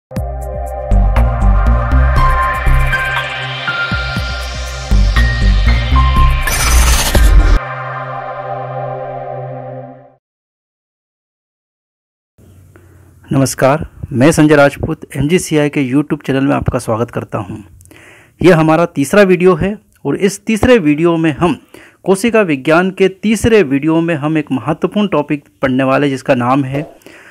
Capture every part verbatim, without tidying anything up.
नमस्कार, मैं Sanjay Rajput M G C I के यूट्यूब चैनल में आपका स्वागत करता हूं। यह हमारा तीसरा वीडियो है और इस तीसरे वीडियो में हम कोशिका विज्ञान के तीसरे वीडियो में हम एक महत्वपूर्ण टॉपिक पढ़ने वाले जिसका नाम है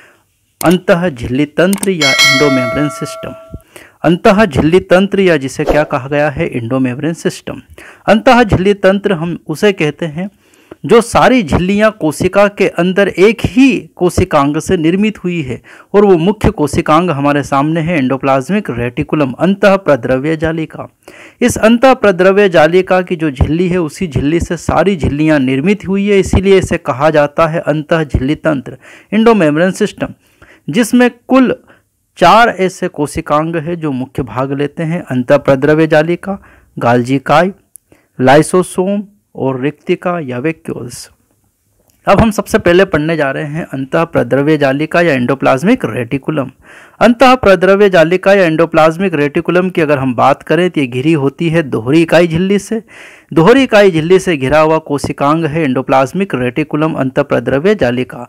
अंतःझिल्ली तंत्र या एंडोमेम्ब्रेन सिस्टम। अंतःझिल्ली तंत्र या जिसे क्या कहा गया है, एंडोमेम्ब्रेन सिस्टम। अंतःझिल्ली तंत्र हम उसे कहते हैं जो सारी झिल्लियां कोशिका के अंदर एक ही कोशिकांग से निर्मित हुई है और वो मुख्य कोशिकांग हमारे सामने है एंडोप्लाज्मिक रेटिकुलम, अंतःप्रद्रव्य जालिका। इस अंतःप्रद्रव्य जालिका की जो झिल्ली है उसी झिल्ली से सारी झिल्लियां निर्मित हुई है, इसीलिए इसे कहा जाता है अंतःझिल्ली तंत्र, एंडोमेम्ब्रेन सिस्टम, जिसमें कुल चार ऐसे कोशिकांग है जो मुख्य भाग लेते हैं, अंतःप्रद्रव्य जालिका, गाल्जी काई, लाइसोसोम और रिक्तिका या वैक्यूल्स। अब हम सबसे पहले पढ़ने जा रहे हैं अंतःप्रद्रव्य जालिका या एंडोप्लाज्मिक रेटिकुलम। अंतःप्रद्रव्य जालिका या एंडोप्लाज्मिक रेटिकुलम की अगर हम बात करें तो ये घिरी होती है दोहरी इकाई झिल्ली से। दोहरी इकाई झिल्ली से घिरा हुआ कोशिकांग है एंडोप्लाज्मिक रेटिकुलम अंतःप्रद्रव्य जालिका।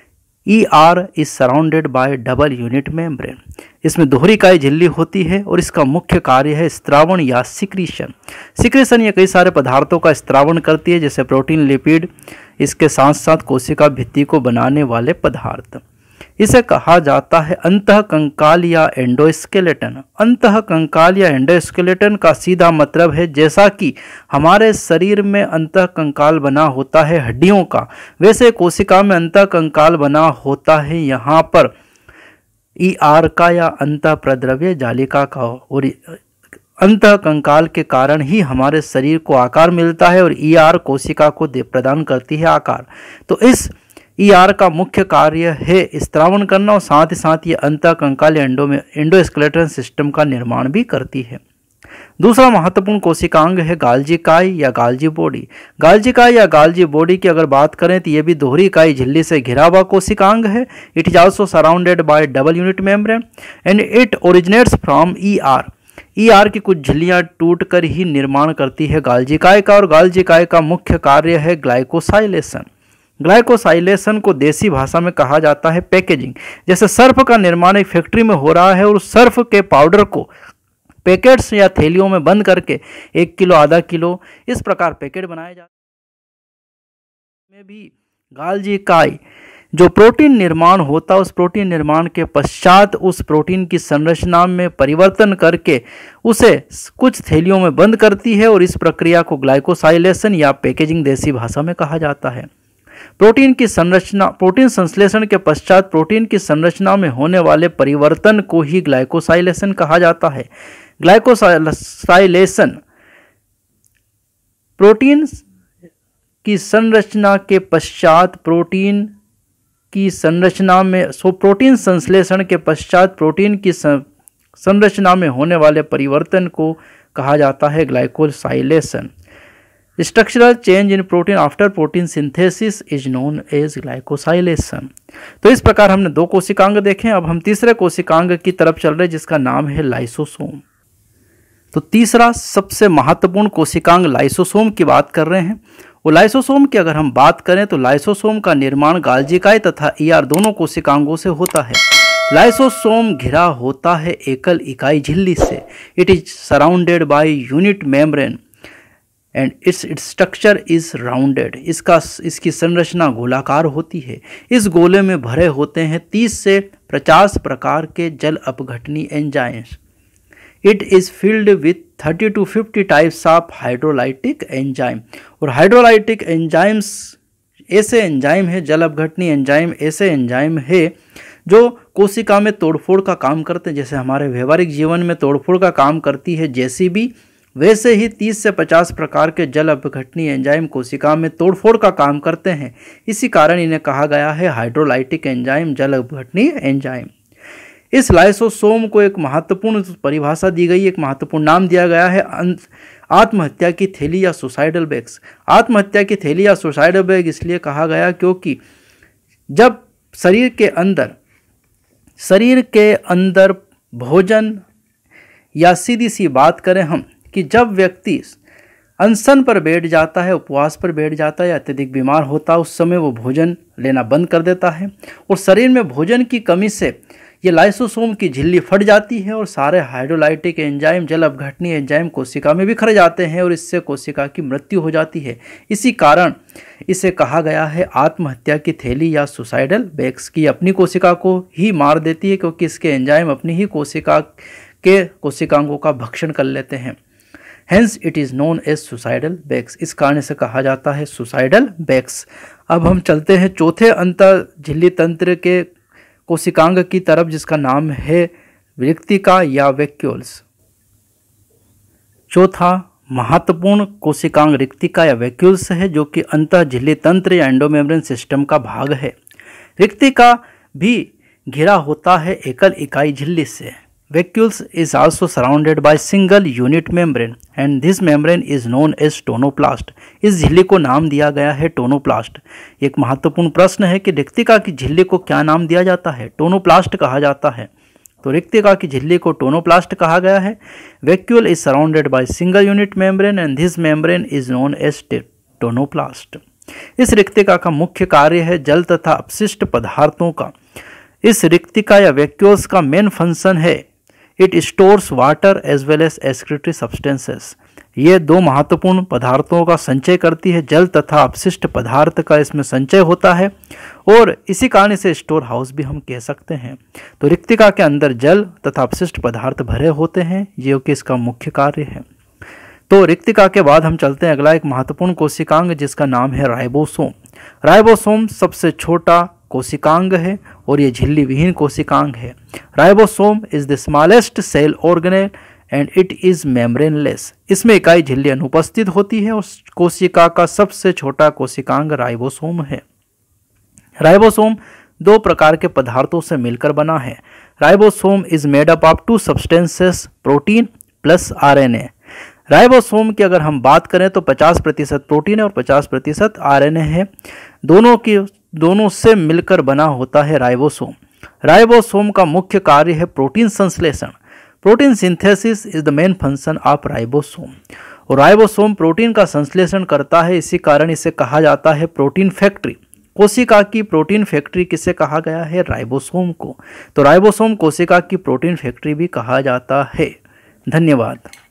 E R is surrounded by double unit membrane. इसमें दोहरी इकाई झिल्ली होती है और इसका मुख्य कार्य है स्त्रावण या सिक्रीशन। सिक्रीशन ये कई सारे पदार्थों का स्त्रावण करती है, जैसे प्रोटीन, लिपिड, इसके साथ साथ कोशिका भित्ति को बनाने वाले पदार्थ। इसे कहा जाता है अंतःकंकाल या एंडोस्केलेटन। अंतःकंकाल या एंडोस्केलेटन का सीधा मतलब है जैसा कि हमारे शरीर में अंतःकंकाल बना होता है हड्डियों का, वैसे कोशिका में अंतःकंकाल बना होता है यहाँ पर ई आर का या अंतःप्रद्रव्य जालिका का। और अंतःकंकाल के कारण ही हमारे शरीर को आकार मिलता है और ई आर कोशिका को प्रदान करती है आकार। तो इस ई आर का मुख्य कार्य है स्त्रावण करना और साथ ही साथ ये अंतःकंकाल एंडो में एंडोस्केलेटन सिस्टम का निर्माण भी करती है। दूसरा महत्वपूर्ण कोशिकांग है गाल्जी काई या गाल्जी बॉडी। गाल्जी काई या गाल्जी बॉडी की अगर बात करें तो ये भी दोहरी इकाई झिल्ली से घिरा हुआ कोशिकांग है। It is also surrounded by double unit membrane and it originates from E R. E R की कुछ झिल्लियां टूटकर ही निर्माण करती है गाल्जी काई का, और गाल्जी काई का मुख्य कार्य है ग्लाइकोसाइलेशन। ग्लाइकोसाइलेशन को देसी भाषा में कहा जाता है पैकेजिंग। जैसे सर्फ का निर्माण एक फैक्ट्री में हो रहा है और उस सर्फ के पाउडर को पैकेट्स या थैलियों में बंद करके एक किलो, आधा किलो इस प्रकार पैकेट बनाए जाते हैं। में भी गाल्जी काई जो प्रोटीन निर्माण होता है, उस प्रोटीन निर्माण के पश्चात उस प्रोटीन की संरचना में परिवर्तन करके उसे कुछ थैलियों में बंद करती है और इस प्रक्रिया को ग्लाइकोसाइलेशन या पैकेजिंग देसी भाषा में कहा जाता है। प्रोटीन की संरचना प्रोटीन संश्लेषण के पश्चात प्रोटीन की संरचना में होने वाले परिवर्तन को ही ग्लाइकोसाइलेशन कहा जाता है। ग्लाइकोसाइलेशन प्रोटीन की संरचना के पश्चात प्रोटीन की संरचना में सो प्रोटीन संश्लेषण के पश्चात प्रोटीन की संरचना में होने वाले परिवर्तन को कहा जाता है glycosylation. Structural change in protein after protein synthesis is known as glycosylation. तो इस प्रकार हमने दो कोशिकांग देखे। अब हम तीसरे कोशिकांग की तरफ चल रहे जिसका नाम है लाइसोसोम। तो तीसरा सबसे महत्वपूर्ण कोशिकांग लाइसोसोम की बात कर रहे हैं। वो लाइसोसोम की अगर हम बात करें तो लाइसोसोम का निर्माण गाल्जी काई तथा ई आर दोनों कोशिकांगों से होता है। लाइसोसोम घिरा होता है एकल इकाई झिल्ली से। It is surrounded by unit membrane and its its structure is rounded. इसका इसकी संरचना गोलाकार होती है। इस गोले में भरे होते हैं तीस से पचास प्रकार के जल अपघटनी enzymes. It is filled with thirty to fifty types of hydrolytic enzyme. और हाइड्रोलाइटिक एंजाइम्स ऐसे एंजाइम है, जल अपघटनी एंजाइम ऐसे एंजाइम है जो कोशिका में तोड़फोड़ का काम करते हैं। जैसे हमारे व्यवहारिक जीवन में तोड़फोड़ का काम करती है जेसीबी, वैसे ही तीस से पचास प्रकार के जल अपघटनी एंजाइम कोशिका में तोड़फोड़ का काम करते हैं। इसी कारण इन्हें कहा गया है हाइड्रोलाइटिक एंजाइम, जल अपघटनी एंजाइम। इस लाइसोसोम को एक महत्वपूर्ण परिभाषा दी गई, एक महत्वपूर्ण नाम दिया गया है आत्महत्या की थैली या सुसाइडल बैग्स। आत्महत्या की थैली या सुसाइडल बैग इसलिए कहा गया क्योंकि जब शरीर के अंदर शरीर के अंदर भोजन, या सीधी सी बात करें हम कि जब व्यक्ति अनशन पर बैठ जाता है, उपवास पर बैठ जाता है या अत्यधिक बीमार होता है, उस समय वो भोजन लेना बंद कर देता है और शरीर में भोजन की कमी से ये लाइसोसोम की झिल्ली फट जाती है और सारे हाइड्रोलाइटिक एंजाइम, जल अपघटनीय एंजाइम कोशिका में बिखर जाते हैं और इससे कोशिका की मृत्यु हो जाती है। इसी कारण इसे कहा गया है आत्महत्या की थैली या सुसाइडल बैग्स की। अपनी कोशिका को ही मार देती है क्योंकि इसके एंजाइम अपनी ही कोशिका के कोशिकांगों का भक्षण कर लेते हैं। Hence it is known as suicidal bags. इस कारण से कहा जाता है सुसाइडल बैग्स। अब हम चलते हैं चौथे अंतर झिल्ली तंत्र के कोशिकांग की तरफ, जिसका नाम है रिक्तिका या वैक्यूल्स। चौथा महत्वपूर्ण कोशिकांग रिक्तिका या वैक्यूल्स है, जो कि अंतः झिल्ली तंत्र या एंडोमेम्ब्रेन सिस्टम का भाग है। रिक्तिका भी घिरा होता है एकल इकाई झिल्ली से। Vacuoles is also surrounded by single unit membrane and this membrane is known as tonoplast. इस झिल्ली को नाम दिया गया है टोनोप्लास्ट। एक महत्वपूर्ण प्रश्न है कि रिक्तिका की झिल्ली को क्या नाम दिया जाता है? टोनोप्लास्ट कहा जाता है। तो रिक्तिका की झिल्ली को टोनोप्लास्ट कहा गया है। Vacuole is surrounded by single unit membrane and this membrane is known as tonoplast. इस रिक्तिका का मुख्य कार्य है जल तथा अपशिष्ट पदार्थों का। इस रिक्तिका या वैक्यूल्स का मेन फंक्शन है it stores water as well as excretory substances. ये दो महत्वपूर्ण पदार्थों का संचय करती है, जल तथा अपशिष्ट पदार्थ का इसमें संचय होता है और इसी कारण इसे स्टोर हाउस भी हम कह सकते हैं। तो रिक्तिका के अंदर जल तथा अपशिष्ट पदार्थ भरे होते हैं, जो कि इसका मुख्य कार्य है। तो रिक्तिका के बाद हम चलते हैं अगला एक महत्वपूर्ण कोशिकांग, जिसका नाम है राइबोसोम। राइबोसोम सबसे छोटा कोशिकांग है और ये झिल्ली विहीन कोशिकांग है। Ribosome is the smallest cell organelle and it is membraneless. इसमें इकाई झिल्ली अनुपस्थित होती है और कोशिका का सबसे छोटा कोशिकांग राइबोसोम है। राइबोसोम दो प्रकार के पदार्थों से मिलकर बना है। Ribosome is made up of two substances, protein plus RNA. Ribosome की अगर हम बात करें तो पचास प्रतिशत प्रोटीन है और पचास प्रतिशत आरएनए है। दोनों की दोनों से मिलकर बना होता है राइबोसोम। राइबोसोम का मुख्य कार्य है प्रोटीन संश्लेषण। Protein synthesis is the main function of ribosome. और राइबोसोम प्रोटीन का संश्लेषण करता है, इसी कारण इसे कहा जाता है प्रोटीन फैक्ट्री। कोशिका की प्रोटीन फैक्ट्री किसे कहा गया है? राइबोसोम को। तो राइबोसोम कोशिका की प्रोटीन फैक्ट्री भी कहा जाता है। धन्यवाद।